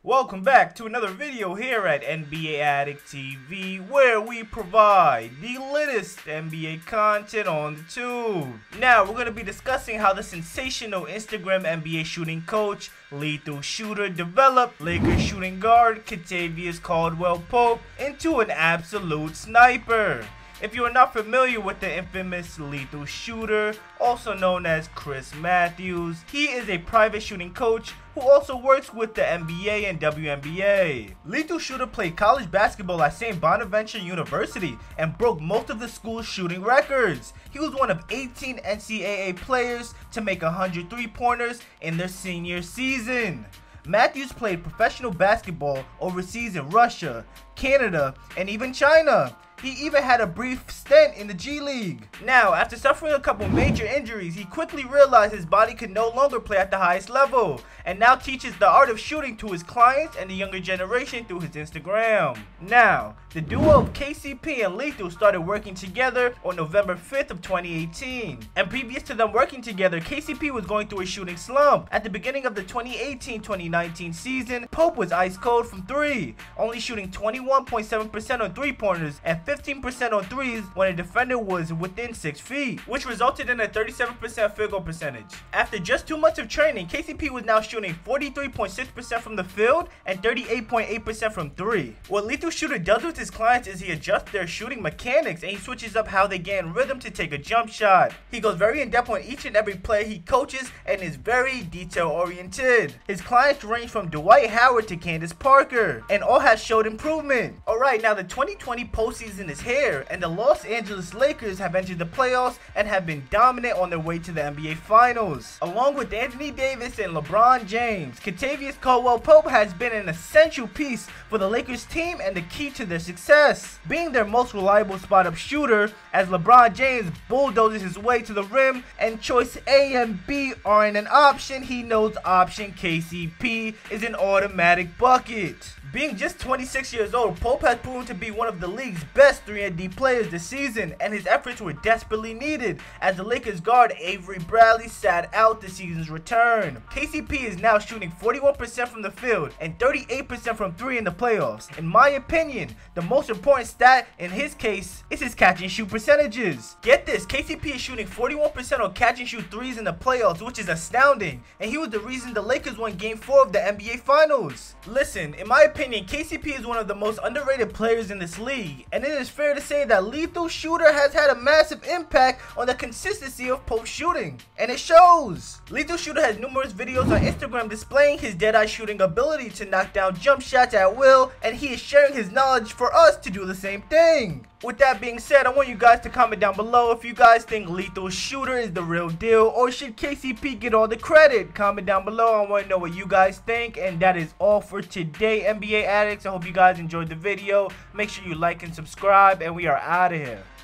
Welcome back to another video here at NBA Addict TV, where we provide the latest NBA content on the tube. Now, we're going to be discussing how the sensational Instagram NBA shooting coach, lethal shooter, developed Lakers shooting guard Kentavious Caldwell-Pope into an absolute sniper. If you are not familiar with the infamous lethal shooter, also known as Chris Matthews, he is a private shooting coach who also works with the NBA and WNBA. Lethal Shooter played college basketball at St. Bonaventure University and broke most of the school's shooting records. He was one of 18 NCAA players to make 100 three-pointers in their senior season. Matthews played professional basketball overseas in Russia, Canada, and even China. He even had a brief stint in the G League. Now, after suffering a couple major injuries, he quickly realized his body could no longer play at the highest level, and now teaches the art of shooting to his clients and the younger generation through his Instagram. Now, the duo of KCP and Lethal started working together on November 5th of 2018. And previous to them working together, KCP was going through a shooting slump. At the beginning of the 2018-2019 season, Pope was ice cold from 3, only shooting 21.7% on three-pointers and 15% on threes when a defender was within 6 feet, which resulted in a 37% field goal percentage. After just 2 months of training, KCP was now shooting 43.6% from the field and 38.8% from 3. What Lethal Shooter does with his clients is he adjusts their shooting mechanics and he switches up how they gain rhythm to take a jump shot. He goes very in depth on each and every player he coaches and is very detail oriented. His clients range from Dwight Howard to Candace Parker, and all have showed improvement. Alright, now the 2020 postseason is here, and the Los Angeles Lakers have entered the playoffs and have been dominant on their way to the NBA Finals. Along with Anthony Davis and LeBron James, Kentavious Caldwell-Pope has been an essential piece for the Lakers team and the key to their success, being their most reliable spot-up shooter as LeBron James bulldozes his way to the rim and choice A and B aren't an option. He knows option KCP is an automatic bucket. Being just 26 years old, Pope has proven to be one of the league's best 3-and-D players this season, and his efforts were desperately needed as the Lakers guard Avery Bradley sat out the season's return. KCP is now shooting 41% from the field and 38% from 3 in the playoffs. In my opinion, the most important stat in his case is his catch and shoot percentages. Get this, KCP is shooting 41% on catch and shoot threes in the playoffs, which is astounding, and he was the reason the Lakers won Game 4 of the NBA Finals. Listen, in my opinion, KCP is one of the most underrated players in this league, and it is fair to say that Lethal Shooter has had a massive impact on the consistency of Pope's shooting, and it shows. Lethal Shooter has numerous videos on Instagram displaying his dead-eye shooting ability to knock down jump shots at will, and he is sharing his knowledge for us to do the same thing. With that being said, I want you guys to comment down below if you guys think Lethal Shooter is the real deal, or should KCP get all the credit? Comment down below. I want to know what you guys think. And that is all for today, NBA Addicts. I hope you guys enjoyed the video. Make sure you like and subscribe, and we are out of here.